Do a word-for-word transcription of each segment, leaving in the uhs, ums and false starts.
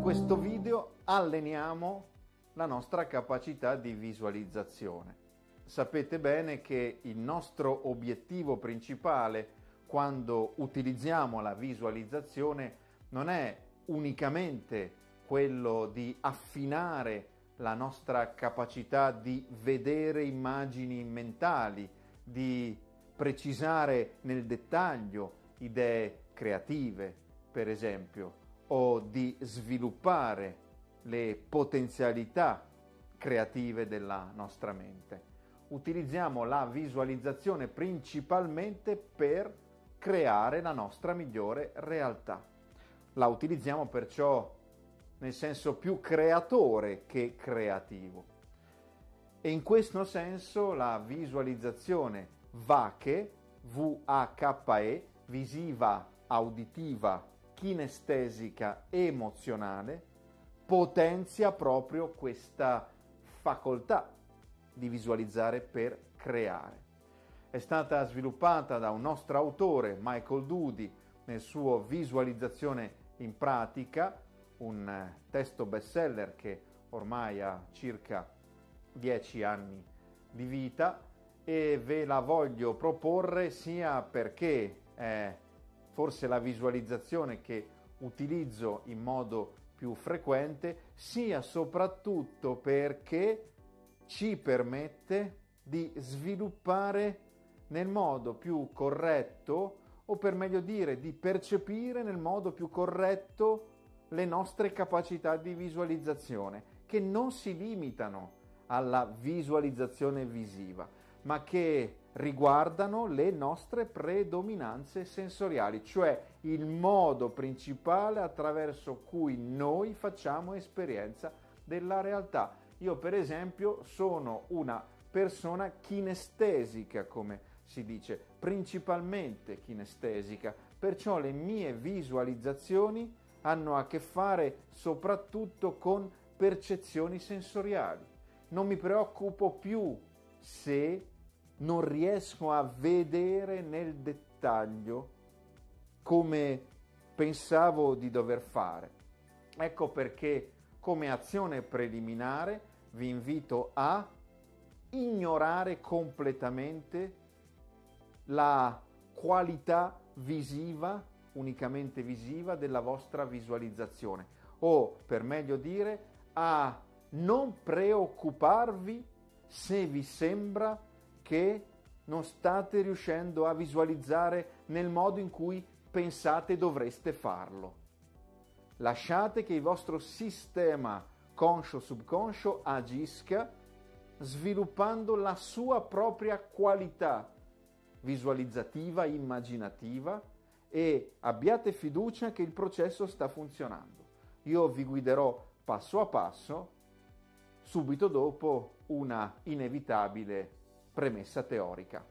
questo video alleniamo la nostra capacità di visualizzazione. Sapete bene che il nostro obiettivo principale quando utilizziamo la visualizzazione non è unicamente quello di affinare la nostra capacità di vedere immagini mentali, di precisare nel dettaglio idee creative, per esempio, o di sviluppare le potenzialità creative della nostra mente. Utilizziamo la visualizzazione principalmente per creare la nostra migliore realtà. La utilizziamo perciò nel senso più creatore che creativo. E in questo senso la visualizzazione VAKE, V A K E, visiva, auditiva, kinestesica e emozionale, potenzia proprio questa facoltà di visualizzare per creare. È stata sviluppata da un nostro autore, Michael Doody, nel suo Visualizzazione in pratica, un testo bestseller che ormai ha circa dieci anni di vita, e ve la voglio proporre sia perché è forse la visualizzazione che utilizzo in modo più frequente, sia soprattutto perché ci permette di sviluppare nel modo più corretto, o per meglio dire di percepire nel modo più corretto le nostre capacità di visualizzazione, che non si limitano alla visualizzazione visiva, ma che riguardano le nostre predominanze sensoriali, cioè il modo principale attraverso cui noi facciamo esperienza della realtà. Io, per esempio, sono una persona kinestesica, come si dice, principalmente kinestesica, perciò le mie visualizzazioni hanno a che fare soprattutto con percezioni sensoriali. Non mi preoccupo più se non riesco a vedere nel dettaglio come pensavo di dover fare. Ecco perché come azione preliminare vi invito a ignorare completamente la qualità visiva, unicamente visiva, della vostra visualizzazione, o per meglio dire a non preoccuparvi se vi sembra che non state riuscendo a visualizzare nel modo in cui pensate dovreste farlo. Lasciate che il vostro sistema conscio-subconscio agisca sviluppando la sua propria qualità visualizzativa, immaginativa, e abbiate fiducia che il processo sta funzionando. Io vi guiderò passo a passo, subito dopo una inevitabile premessa teorica.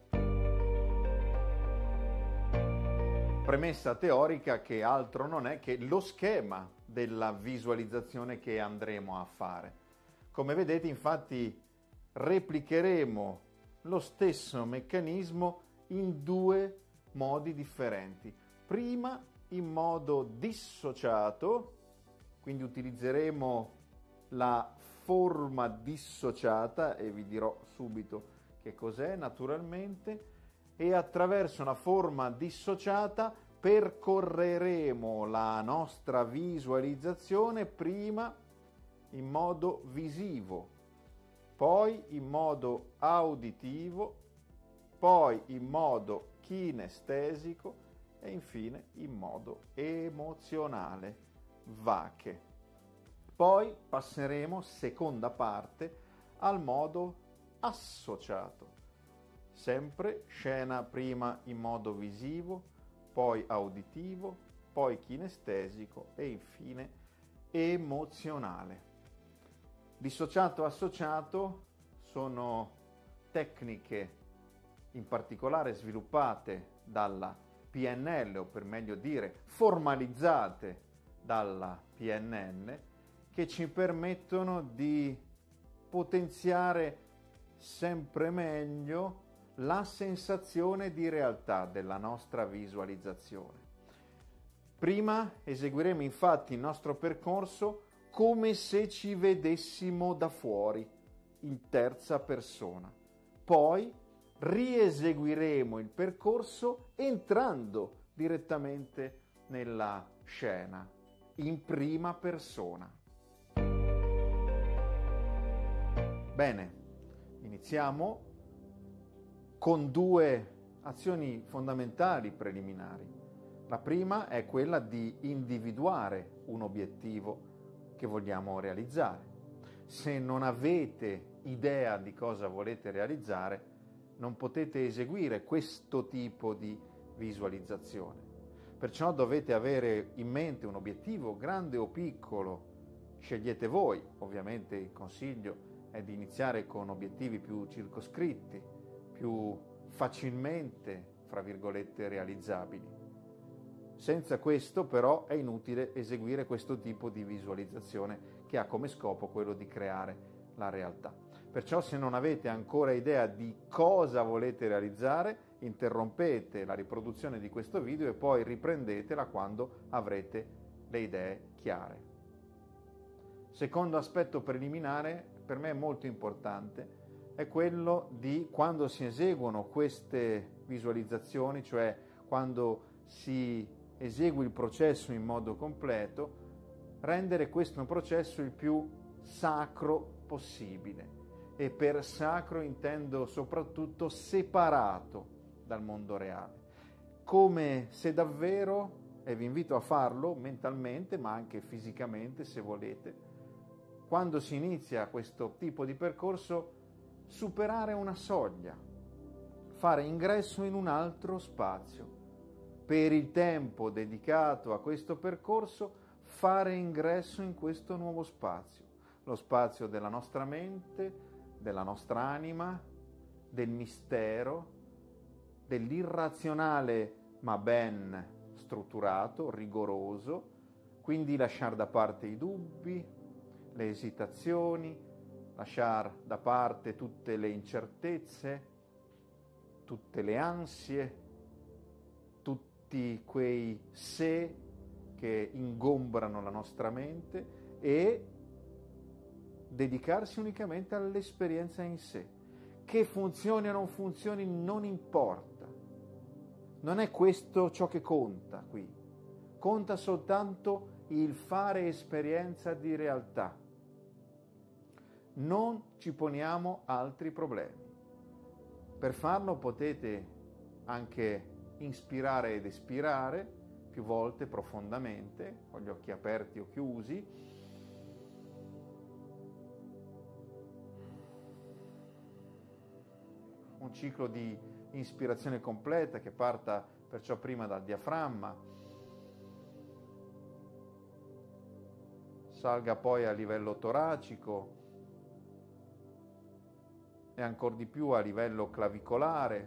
Premessa teorica che altro non è che lo schema della visualizzazione che andremo a fare. Come vedete, infatti, replicheremo lo stesso meccanismo in due modi differenti. Prima in modo dissociato, quindi utilizzeremo la forma dissociata e vi dirò subito che cos'è naturalmente, e attraverso una forma dissociata percorreremo la nostra visualizzazione prima in modo visivo, poi in modo auditivo, poi in modo kinestesico e infine in modo emozionale, VAKE. Poi passeremo, seconda parte, al modo associato. Sempre scena prima in modo visivo, poi auditivo, poi kinestesico e infine emozionale. Dissociato associato sono tecniche in particolare sviluppate dalla P N L, o per meglio dire formalizzate dalla P N L, che ci permettono di potenziare sempre meglio la sensazione di realtà della nostra visualizzazione. Prima eseguiremo infatti il nostro percorso come se ci vedessimo da fuori, in terza persona. Poi rieseguiremo il percorso entrando direttamente nella scena, in prima persona. Bene, iniziamo con due azioni fondamentali preliminari. La prima è quella di individuare un obiettivo che vogliamo realizzare. Se non avete idea di cosa volete realizzare, non potete eseguire questo tipo di visualizzazione. Perciò dovete avere in mente un obiettivo, grande o piccolo, scegliete voi. Ovviamente il consiglio è di iniziare con obiettivi più circoscritti, più facilmente, fra virgolette, realizzabili. Senza questo però è inutile eseguire questo tipo di visualizzazione che ha come scopo quello di creare la realtà. Perciò se non avete ancora idea di cosa volete realizzare, interrompete la riproduzione di questo video e poi riprendetela quando avrete le idee chiare. Secondo aspetto preliminare, per me molto importante, è quello di quando si eseguono queste visualizzazioni, cioè quando si esegue il processo in modo completo, rendere questo processo il più sacro possibile. E per sacro intendo soprattutto separato dal mondo reale, come se davvero, e vi invito a farlo mentalmente ma anche fisicamente se volete, quando si inizia questo tipo di percorso, superare una soglia, fare ingresso in un altro spazio. Per il tempo dedicato a questo percorso, fare ingresso in questo nuovo spazio, lo spazio della nostra mente, della nostra anima, del mistero, dell'irrazionale ma ben strutturato, rigoroso, quindi lasciare da parte i dubbi, le esitazioni, lasciare da parte tutte le incertezze, tutte le ansie, tutti quei se che ingombrano la nostra mente e dedicarsi unicamente all'esperienza in sé. Che funzioni o non funzioni non importa. Non è questo ciò che conta qui. Conta soltanto il fare esperienza di realtà. Non ci poniamo altri problemi. Per farlo potete anche inspirare ed espirare più volte profondamente, con gli occhi aperti o chiusi. Un ciclo di ispirazione completa che parta perciò prima dal diaframma, salga poi a livello toracico e ancora di più a livello clavicolare,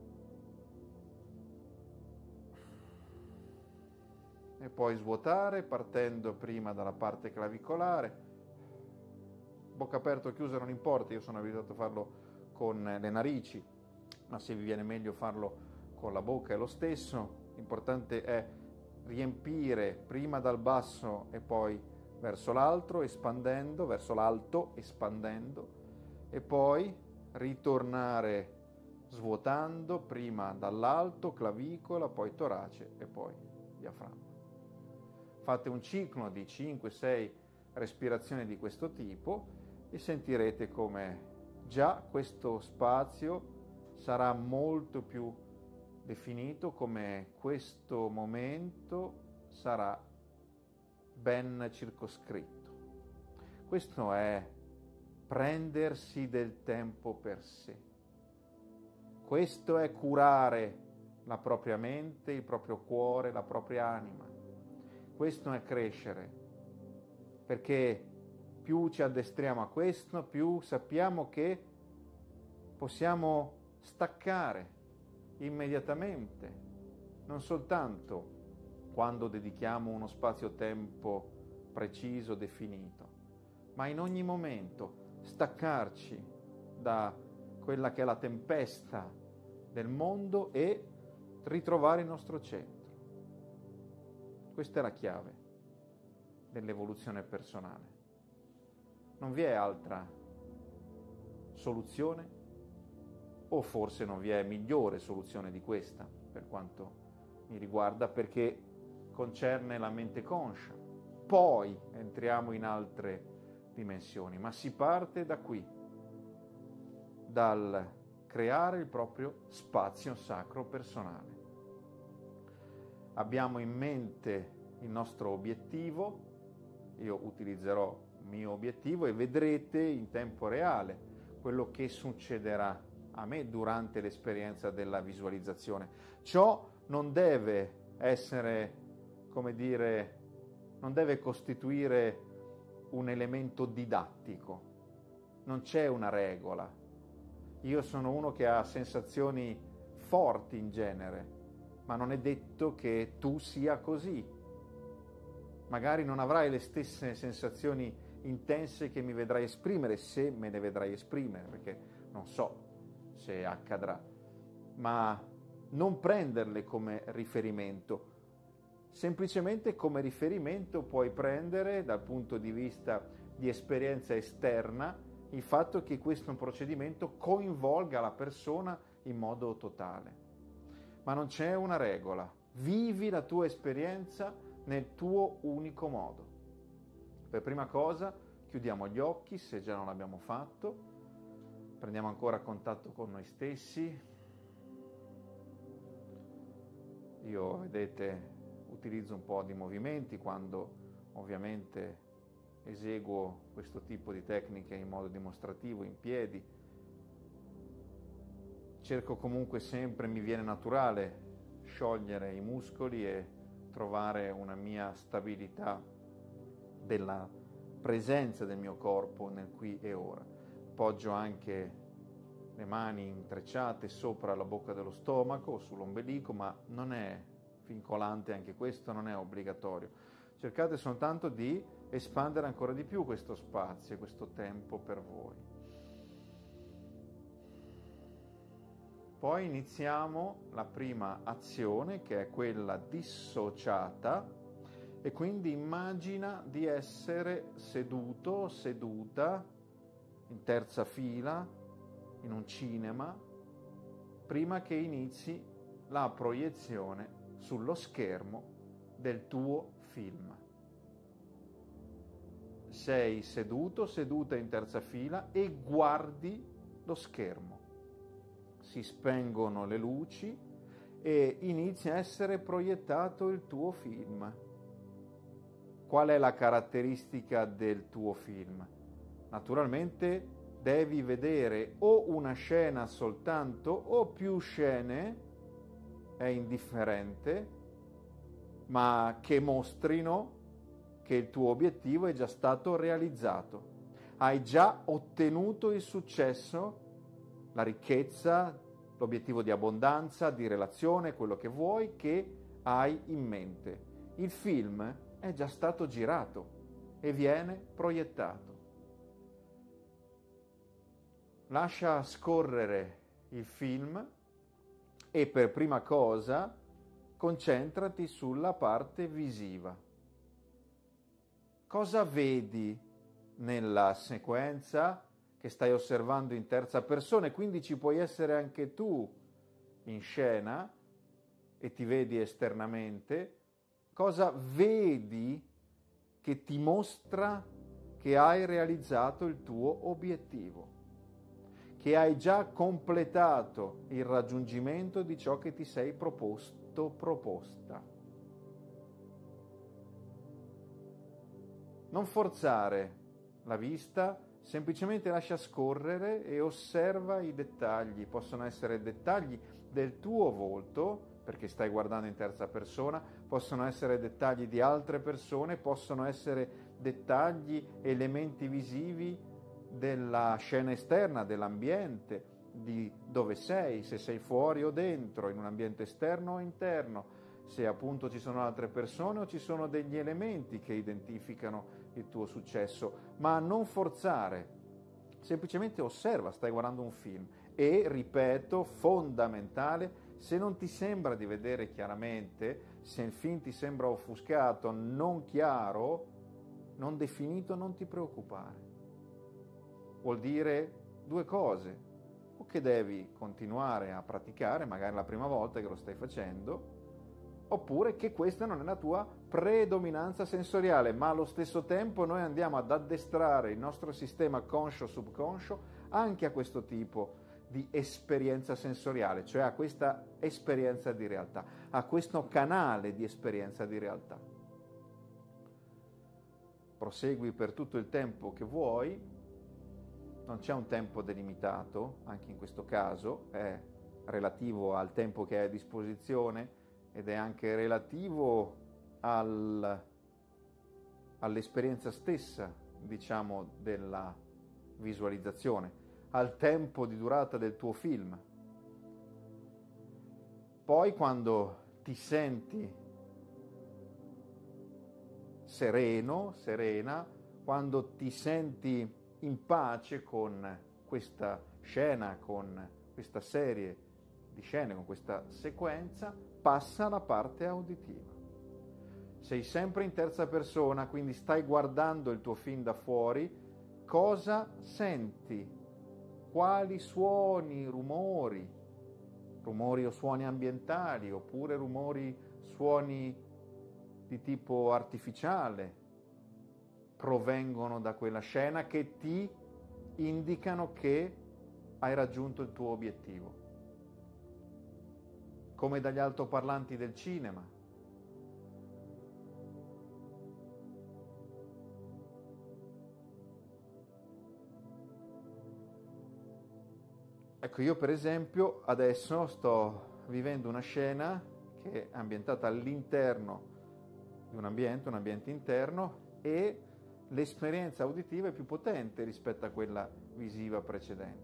e poi svuotare partendo prima dalla parte clavicolare, bocca aperta o chiusa non importa, io sono abituato a farlo con le narici, ma se vi viene meglio farlo con la bocca è lo stesso. L'importante è riempire prima dal basso e poi verso l'alto, espandendo, verso l'alto, espandendo, e poi ritornare svuotando prima dall'alto, clavicola, poi torace e poi diaframma. Fate un ciclo di cinque sei respirazioni di questo tipo e sentirete come già questo spazio sarà molto più definito, come questo momento sarà ben circoscritto. Questo è prendersi del tempo per sé. Questo è curare la propria mente, il proprio cuore, la propria anima. Questo è crescere, perché più ci addestriamo a questo, più sappiamo che possiamo staccare immediatamente, non soltanto quando dedichiamo uno spazio-tempo preciso, definito, ma in ogni momento staccarci da quella che è la tempesta del mondo e ritrovare il nostro centro. Questa è la chiave dell'evoluzione personale. Non vi è altra soluzione, o forse non vi è migliore soluzione di questa, per quanto mi riguarda, perché concerne la mente conscia. Poi entriamo in altre dimensioni, ma si parte da qui, dal creare il proprio spazio sacro personale. Abbiamo in mente il nostro obiettivo, io utilizzerò il mio obiettivo e vedrete in tempo reale quello che succederà a me durante l'esperienza della visualizzazione. Ciò non deve essere, come dire, non deve costituire un elemento didattico, non c'è una regola. Io sono uno che ha sensazioni forti in genere, ma non è detto che tu sia così. Magari non avrai le stesse sensazioni intense che mi vedrai esprimere, se me ne vedrai esprimere, perché non so se accadrà, ma non prenderle come riferimento. Semplicemente come riferimento puoi prendere, dal punto di vista di esperienza esterna, il fatto che questo procedimento coinvolga la persona in modo totale. Ma non c'è una regola. Vivi la tua esperienza nel tuo unico modo. Per prima cosa chiudiamo gli occhi, se già non l'abbiamo fatto, prendiamo ancora contatto con noi stessi. Io, vedete, utilizzo un po' di movimenti quando ovviamente eseguo questo tipo di tecniche in modo dimostrativo, in piedi. Cerco comunque sempre, mi viene naturale, sciogliere i muscoli e trovare una mia stabilità della presenza del mio corpo nel qui e ora. Poggio anche le mani intrecciate sopra la bocca dello stomaco o sull'ombelico, ma non è vincolante anche questo, non è obbligatorio. Cercate soltanto di espandere ancora di più questo spazio, questo tempo per voi. Poi iniziamo la prima azione, che è quella dissociata, e quindi immagina di essere seduto, seduta, in terza fila, in un cinema, prima che inizi la proiezione sullo schermo del tuo film. Sei seduto, seduta in terza fila e guardi lo schermo. Si spengono le luci e inizia a essere proiettato il tuo film. Qual è la caratteristica del tuo film? Naturalmente devi vedere o una scena soltanto o più scene, è indifferente, ma che mostrino che il tuo obiettivo è già stato realizzato. Hai già ottenuto il successo, la ricchezza, l'obiettivo di abbondanza, di relazione, quello che vuoi, che hai in mente. Il film è già stato girato e viene proiettato. Lascia scorrere il film e per prima cosa concentrati sulla parte visiva. Cosa vedi nella sequenza che stai osservando in terza persona? E quindi ci puoi essere anche tu in scena e ti vedi esternamente. Cosa vedi che ti mostra che hai realizzato il tuo obiettivo, che hai già completato il raggiungimento di ciò che ti sei proposto, proposta. Non forzare la vista, semplicemente lascia scorrere e osserva i dettagli. Possono essere dettagli del tuo volto, perché stai guardando in terza persona, possono essere dettagli di altre persone, possono essere dettagli, elementi visivi della scena esterna, dell'ambiente, di dove sei, se sei fuori o dentro, in un ambiente esterno o interno, se appunto ci sono altre persone o ci sono degli elementi che identificano il tuo successo, ma non forzare, semplicemente osserva, stai guardando un film e, ripeto, fondamentale, Se non ti sembra di vedere chiaramente, se il film ti sembra offuscato, non chiaro, non definito, non ti preoccupare. Vuol dire due cose: o che devi continuare a praticare, magari la prima volta che lo stai facendo, oppure che questa non è la tua predominanza sensoriale, ma allo stesso tempo noi andiamo ad addestrare il nostro sistema conscio-subconscio anche a questo tipo di esperienza sensoriale, cioè a questa esperienza di realtà, a questo canale di esperienza di realtà. Prosegui per tutto il tempo che vuoi, non c'è un tempo delimitato, anche in questo caso è relativo al tempo che hai a disposizione ed è anche relativo al, all'esperienza stessa, diciamo, della visualizzazione, al tempo di durata del tuo film. Poi quando ti senti sereno, serena, quando ti senti in pace con questa scena, con questa serie di scene, con questa sequenza, passa alla parte auditiva. Sei sempre in terza persona, quindi stai guardando il tuo film da fuori. Cosa senti? Quali suoni, rumori, rumori o suoni ambientali, oppure rumori, suoni di tipo artificiale, provengono da quella scena che ti indicano che hai raggiunto il tuo obiettivo? Come dagli altoparlanti del cinema. Ecco, io per esempio adesso sto vivendo una scena che è ambientata all'interno di un ambiente, un ambiente interno, e l'esperienza uditiva è più potente rispetto a quella visiva precedente.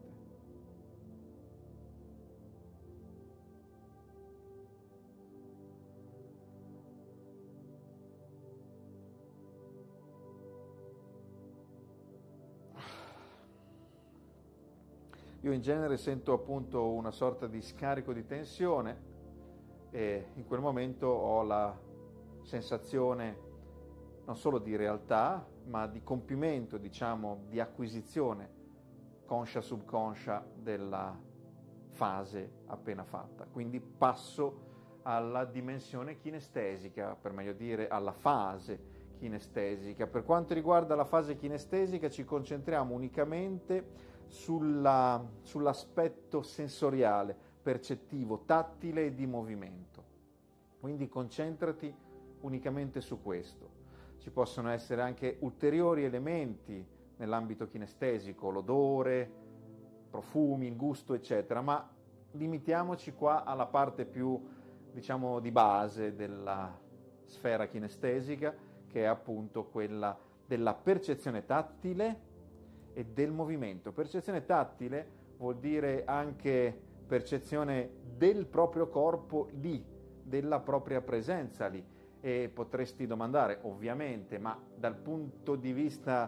Io in genere sento appunto una sorta di scarico di tensione e in quel momento ho la sensazione non solo di realtà, ma di compimento, diciamo, di acquisizione conscia-subconscia della fase appena fatta. Quindi passo alla dimensione kinestesica, per meglio dire alla fase kinestesica. Per quanto riguarda la fase kinestesica ci concentriamo unicamente sulla, sull'aspetto sensoriale, percettivo, tattile e di movimento. Quindi concentrati unicamente su questo. Ci possono essere anche ulteriori elementi nell'ambito kinestesico, l'odore, profumi, il gusto, eccetera, ma limitiamoci qua alla parte più, diciamo, di base della sfera kinestesica, che è appunto quella della percezione tattile e del movimento. Percezione tattile vuol dire anche percezione del proprio corpo lì, della propria presenza lì. E potresti domandare, ovviamente, ma dal punto di vista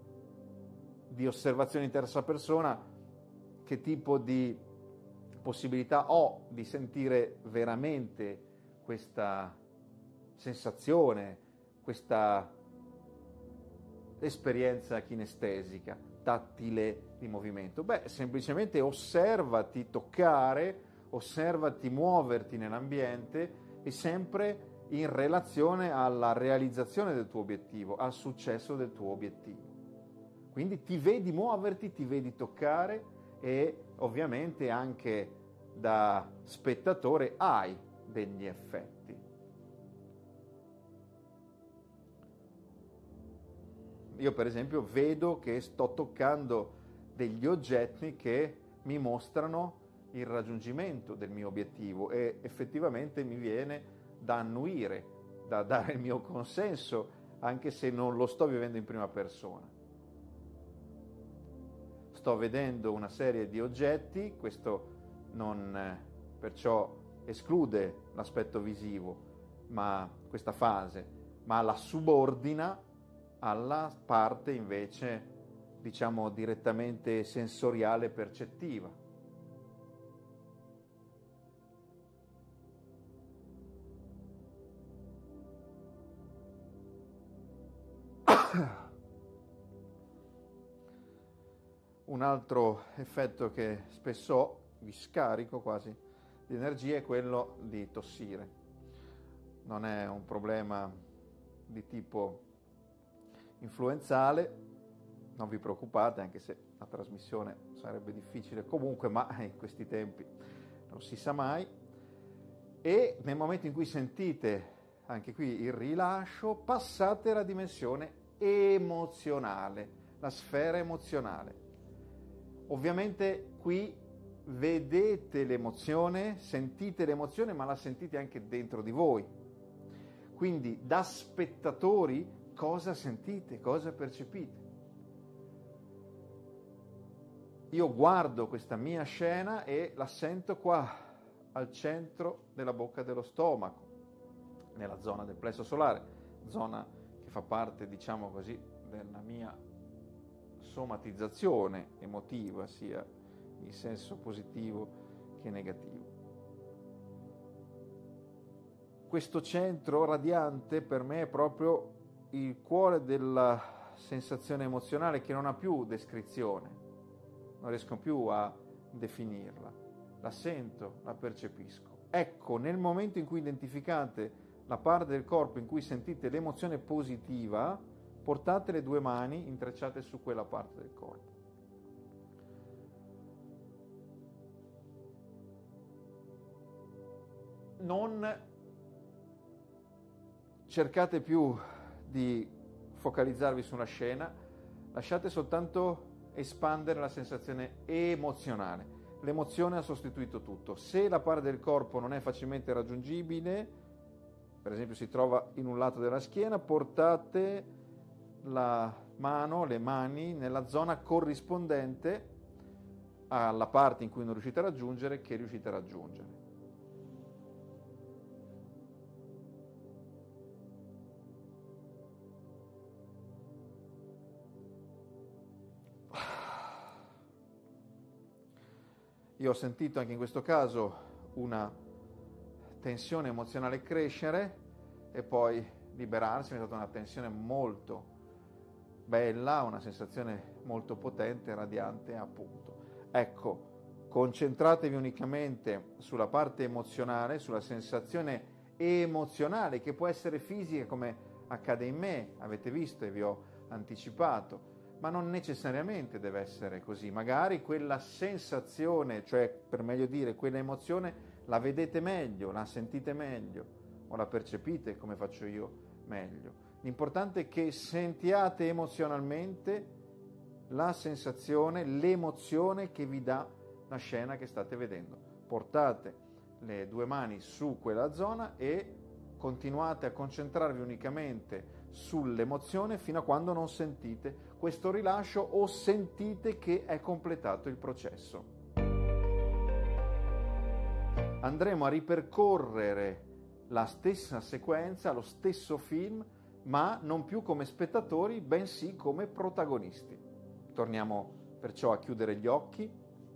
di osservazione in terza persona, che tipo di possibilità ho di sentire veramente questa sensazione, questa esperienza kinestesica, tattile di movimento? Beh, semplicemente osservati toccare, osservati muoverti nell'ambiente e sempre in relazione alla realizzazione del tuo obiettivo, al successo del tuo obiettivo. Quindi ti vedi muoverti, ti vedi toccare e ovviamente anche da spettatore hai degli effetti. Io per esempio vedo che sto toccando degli oggetti che mi mostrano il raggiungimento del mio obiettivo e effettivamente mi viene da annuire, da dare il mio consenso, anche se non lo sto vivendo in prima persona. Sto vedendo una serie di oggetti, questo non eh, perciò esclude l'aspetto visivo, ma questa fase, ma la subordina alla parte invece, diciamo, direttamente sensoriale percettiva. Un altro effetto che spesso ho, vi scarico quasi di energia, è quello di tossire. Non è un problema di tipo influenzale, non vi preoccupate, anche se la trasmissione sarebbe difficile comunque, ma in questi tempi non si sa mai. E nel momento in cui sentite anche qui il rilascio, passate alla dimensione emozionale, la sfera emozionale. Ovviamente qui vedete l'emozione, sentite l'emozione, ma la sentite anche dentro di voi. Quindi da spettatori cosa sentite, cosa percepite? Io guardo questa mia scena e la sento qua, al centro della bocca dello stomaco, nella zona del plesso solare, zona che fa parte, diciamo così, della mia somatizzazione emotiva, sia in senso positivo che negativo. Questo centro radiante per me è proprio il cuore della sensazione emozionale, che non ha più descrizione, non riesco più a definirla, la sento, la percepisco. Ecco, nel momento in cui identificate la parte del corpo in cui sentite l'emozione positiva, portate le due mani intrecciate su quella parte del corpo. Non cercate più di focalizzarvi su una scena, lasciate soltanto espandere la sensazione emozionale. L'emozione ha sostituito tutto. Se la parte del corpo non è facilmente raggiungibile, per esempio si trova in un lato della schiena, portate la mano, le mani, nella zona corrispondente alla parte in cui non riuscite a raggiungere, che riuscite a raggiungere. Io ho sentito anche in questo caso una tensione emozionale crescere e poi liberarsi, è stata una tensione molto bella, una sensazione molto potente, radiante, appunto. Ecco, concentratevi unicamente sulla parte emozionale, sulla sensazione emozionale, che può essere fisica come accade in me, avete visto e vi ho anticipato, ma non necessariamente deve essere così. Magari quella sensazione, cioè per meglio dire quella emozione, la vedete meglio, la sentite meglio o la percepite, come faccio io, meglio. L'importante è che sentiate emozionalmente la sensazione, l'emozione che vi dà la scena che state vedendo. Portate le due mani su quella zona e continuate a concentrarvi unicamente sull'emozione fino a quando non sentite questo rilascio o sentite che è completato il processo. Andremo a ripercorrere la stessa sequenza, lo stesso film, ma non più come spettatori, bensì come protagonisti. Torniamo perciò a chiudere gli occhi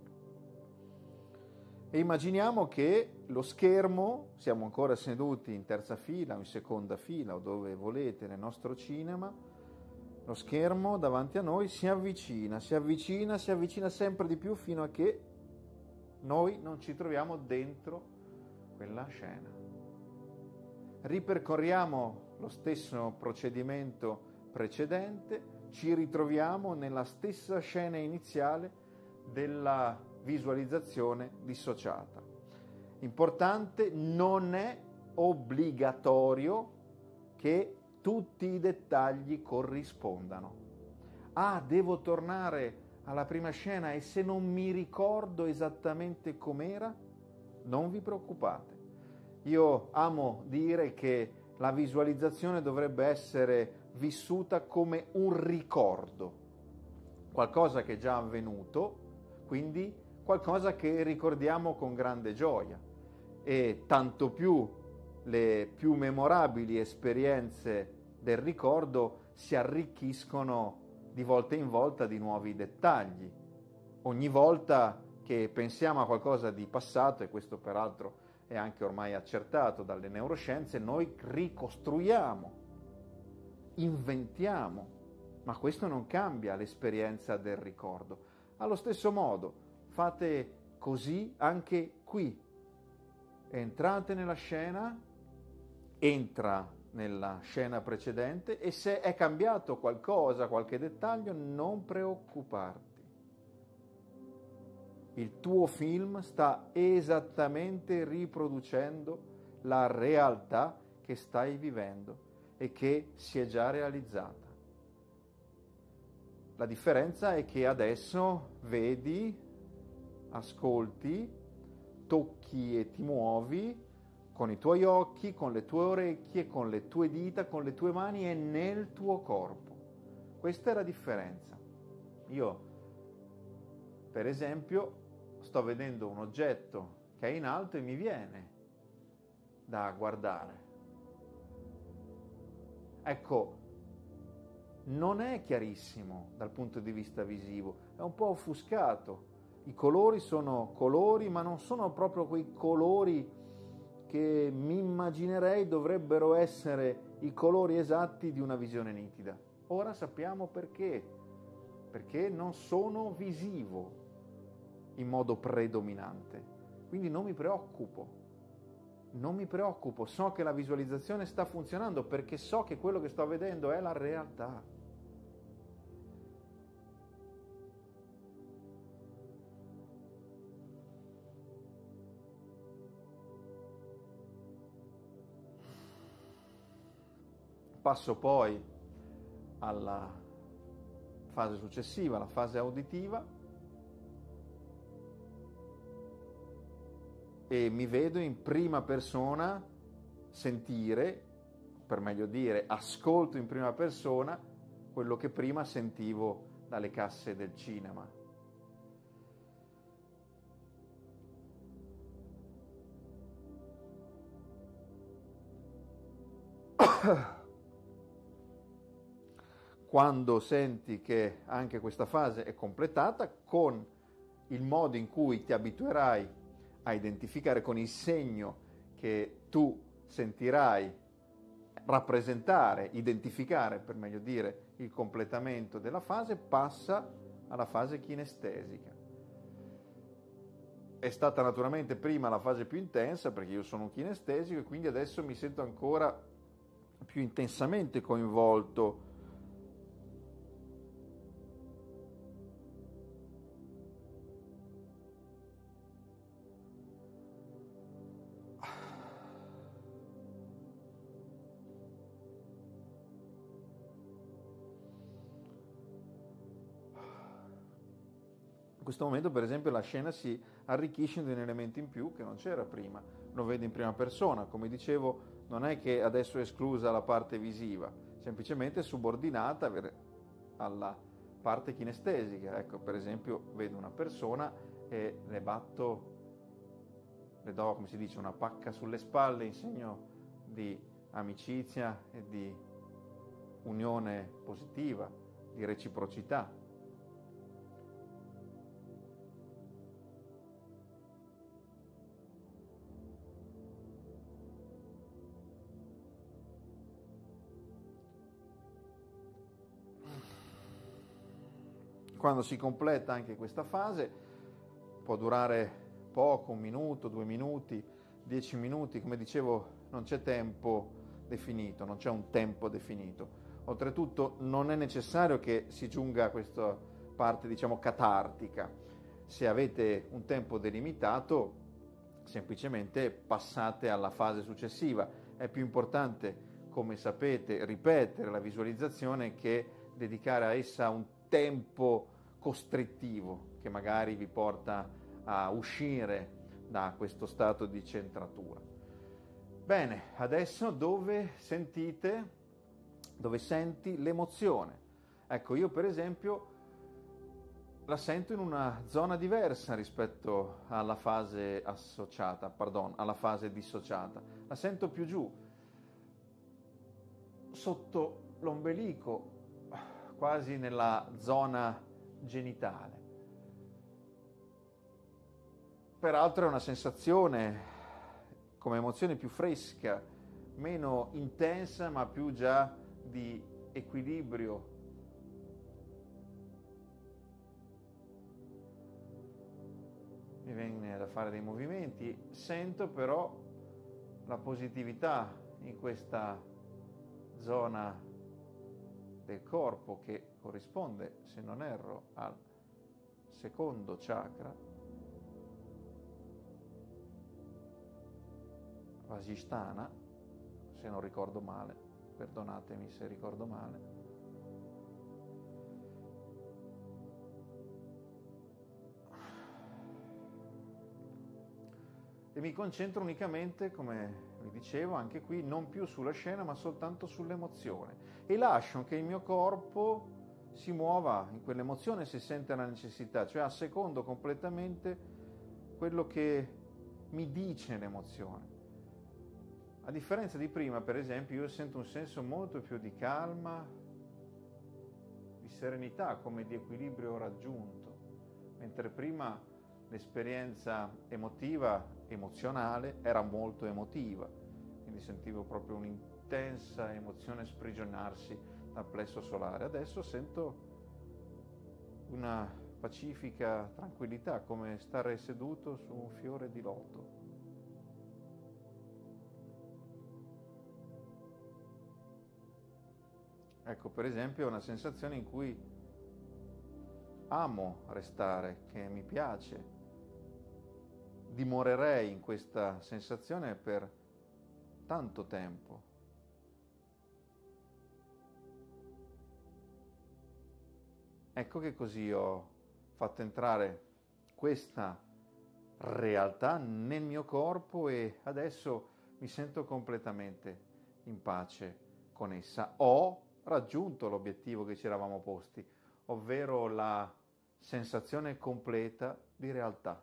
e immaginiamo che lo schermo, siamo ancora seduti in terza fila o in seconda fila o dove volete nel nostro cinema, lo schermo davanti a noi si avvicina, si avvicina, si avvicina sempre di più fino a che noi non ci troviamo dentro quella scena. Ripercorriamo lo stesso procedimento precedente, ci ritroviamo nella stessa scena iniziale della visualizzazione dissociata. Importante, non è obbligatorio che tutti i dettagli corrispondano. Ah, devo tornare alla prima scena e se non mi ricordo esattamente com'era, non vi preoccupate. Io amo dire che la visualizzazione dovrebbe essere vissuta come un ricordo, qualcosa che è già avvenuto, quindi qualcosa che ricordiamo con grande gioia, e tanto più le più memorabili esperienze del ricordo si arricchiscono di volta in volta di nuovi dettagli. Ogni volta che pensiamo a qualcosa di passato, e questo peraltro è anche ormai accertato dalle neuroscienze, noi ricostruiamo, inventiamo ma questo non cambia l'esperienza del ricordo. Allo stesso modo, fate così anche qui. Entrate nella scena, entra nella scena precedente e se è cambiato qualcosa, qualche dettaglio, non preoccuparti. Il tuo film sta esattamente riproducendo la realtà che stai vivendo e che si è già realizzata. La differenza è che adesso vedi, ascolti, tocchi e ti muovi con i tuoi occhi, con le tue orecchie, con le tue dita, con le tue mani e nel tuo corpo. Questa è la differenza. Io, per esempio, sto vedendo un oggetto che è in alto e mi viene da guardare. Ecco, non è chiarissimo dal punto di vista visivo, è un po' offuscato. I colori sono colori, ma non sono proprio quei colori che mi immaginerei dovrebbero essere i colori esatti di una visione nitida. Ora sappiamo perché. Perché non sono visivo in modo predominante. Quindi non mi preoccupo. Non mi preoccupo, so che la visualizzazione sta funzionando perché so che quello che sto vedendo è la realtà. Passo poi alla fase successiva, la fase uditiva, e mi vedo in prima persona sentire, per meglio dire, ascolto in prima persona quello che prima sentivo dalle casse del cinema. Quando senti che anche questa fase è completata, con il modo in cui ti abituerai a identificare, con il segno che tu sentirai rappresentare, identificare, per meglio dire, il completamento della fase, passa alla fase kinestesica. È stata naturalmente prima la fase più intensa perché io sono un kinestesico e quindi adesso mi sento ancora più intensamente coinvolto in questo momento. Per esempio, la scena si arricchisce di un elemento in più che non c'era prima, lo vedo in prima persona. Come dicevo, non è che adesso è esclusa la parte visiva, semplicemente è subordinata alla parte kinestesica. Ecco, per esempio, vedo una persona e le batto, le do, come si dice, una pacca sulle spalle in segno di amicizia e di unione positiva, di reciprocità. Quando si completa anche questa fase, può durare poco, un minuto, due minuti, dieci minuti, come dicevo, non c'è tempo definito, non c'è un tempo definito. Oltretutto non è necessario che si giunga a questa parte, diciamo, catartica. Se avete un tempo delimitato, semplicemente passate alla fase successiva. È più importante, come sapete, ripetere la visualizzazione che dedicare a essa un tempo costrittivo che magari vi porta a uscire da questo stato di centratura. Bene, adesso dove sentite, dove senti l'emozione? Ecco, io per esempio la sento in una zona diversa rispetto alla fase associata, pardon, alla fase dissociata. La sento più giù, sotto l'ombelico, quasi nella zona genitale. Peraltro è una sensazione, come emozione, più fresca, meno intensa, ma più già di equilibrio viene da fare dei movimenti, sento però la positività in questa zona del corpo che corrisponde, se non erro, al secondo chakra, Vasisthana, se non ricordo male, perdonatemi se ricordo male. E mi concentro unicamente, come vi dicevo, anche qui, non più sulla scena, ma soltanto sull'emozione. E lascio che il mio corpo si muova in quell'emozione se sente la necessità, cioè assecondo completamente quello che mi dice l'emozione. A differenza di prima, per esempio, io sento un senso molto più di calma, di serenità, come di equilibrio raggiunto, mentre prima l'esperienza emotiva, emozionale, era molto emotiva, quindi sentivo proprio un'intensa emozione sprigionarsi dal plesso solare. Adesso sento una pacifica tranquillità, come stare seduto su un fiore di loto. Ecco, per esempio, è una sensazione in cui amo restare, che mi piace. Dimorerei in questa sensazione per tanto tempo. Ecco che così ho fatto entrare questa realtà nel mio corpo e adesso mi sento completamente in pace con essa. Ho raggiunto l'obiettivo che ci eravamo posti, ovvero la sensazione completa di realtà.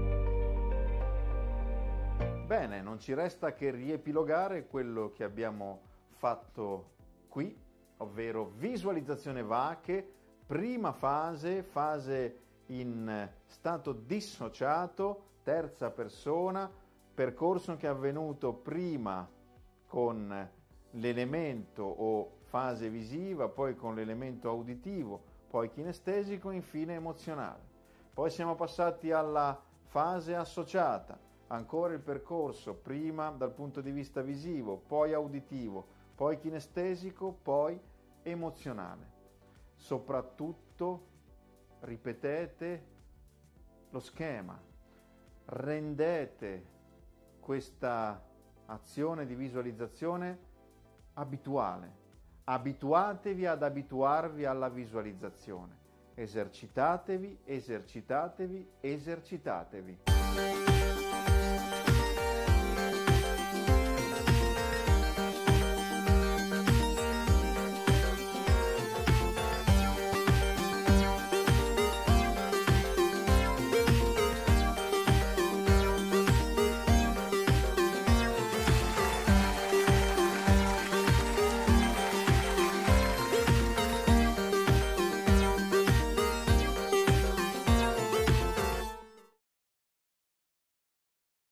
Bene, non ci resta che riepilogare quello che abbiamo fatto qui, ovvero visualizzazione Vache, prima fase, fase in stato dissociato, terza persona, percorso che è avvenuto prima con l'elemento o fase visiva, poi con l'elemento uditivo, poi kinestesico, infine emozionale. Poi siamo passati alla fase associata, ancora il percorso, prima dal punto di vista visivo, poi uditivo, poi kinestesico, poi emozionale. Soprattutto ripetete lo schema, rendete questa azione di visualizzazione abituale. Abituatevi ad abituarvi alla visualizzazione. Esercitatevi, esercitatevi, esercitatevi.